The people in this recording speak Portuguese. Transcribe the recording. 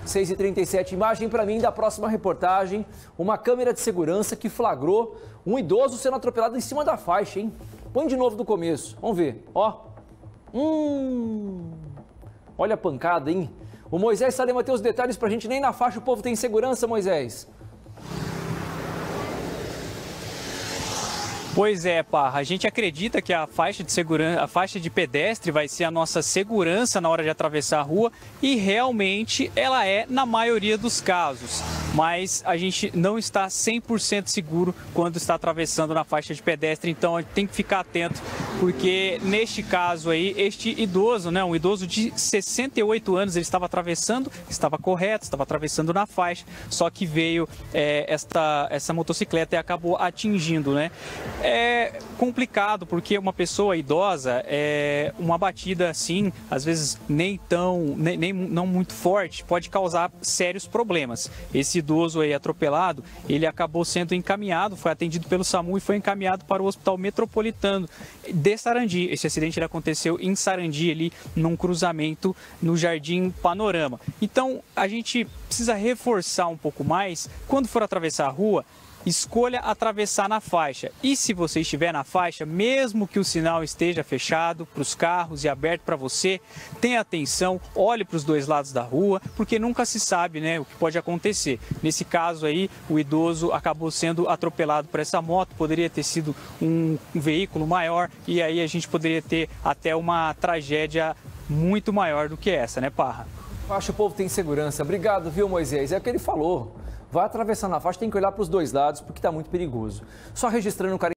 6h37, imagem para mim da próxima reportagem. Uma câmera de segurança que flagrou um idoso sendo atropelado em cima da faixa, hein? Põe de novo do começo, vamos ver, ó. Olha a pancada, hein? O Moisés Salema tem os detalhes pra gente, nem na faixa o povo tem segurança, Moisés. Pois é, Parra, a gente acredita que a faixa de segurança, a faixa de pedestre vai ser a nossa segurança na hora de atravessar a rua e realmente ela é na maioria dos casos. Mas a gente não está 100% seguro quando está atravessando na faixa de pedestre, então a gente tem que ficar atento, porque neste caso aí, este idoso, né, um idoso de 68 anos, ele estava atravessando, estava correto, estava atravessando na faixa, só que veio essa motocicleta e acabou atingindo, né? É complicado, porque uma pessoa idosa, uma batida assim, às vezes não muito forte, pode causar sérios problemas. Esse idoso aí atropelado, ele acabou sendo encaminhado, foi atendido pelo SAMU e foi encaminhado para o Hospital Metropolitano de Sarandi. Esse acidente ele aconteceu em Sarandi, ali num cruzamento no Jardim Panorama. Então, a gente precisa reforçar um pouco mais, quando for atravessar a rua, escolha atravessar na faixa. E se você estiver na faixa, mesmo que o sinal esteja fechado para os carros e aberto para você, tenha atenção, olhe para os dois lados da rua, porque nunca se sabe, né, o que pode acontecer. Nesse caso aí, o idoso acabou sendo atropelado por essa moto, poderia ter sido um veículo maior e aí a gente poderia ter até uma tragédia muito maior do que essa, né, Parra? Acho que o povo tem segurança. Obrigado, viu, Moisés? É o que ele falou. Vai atravessar na faixa, tem que olhar para os dois lados, porque está muito perigoso. Só registrando o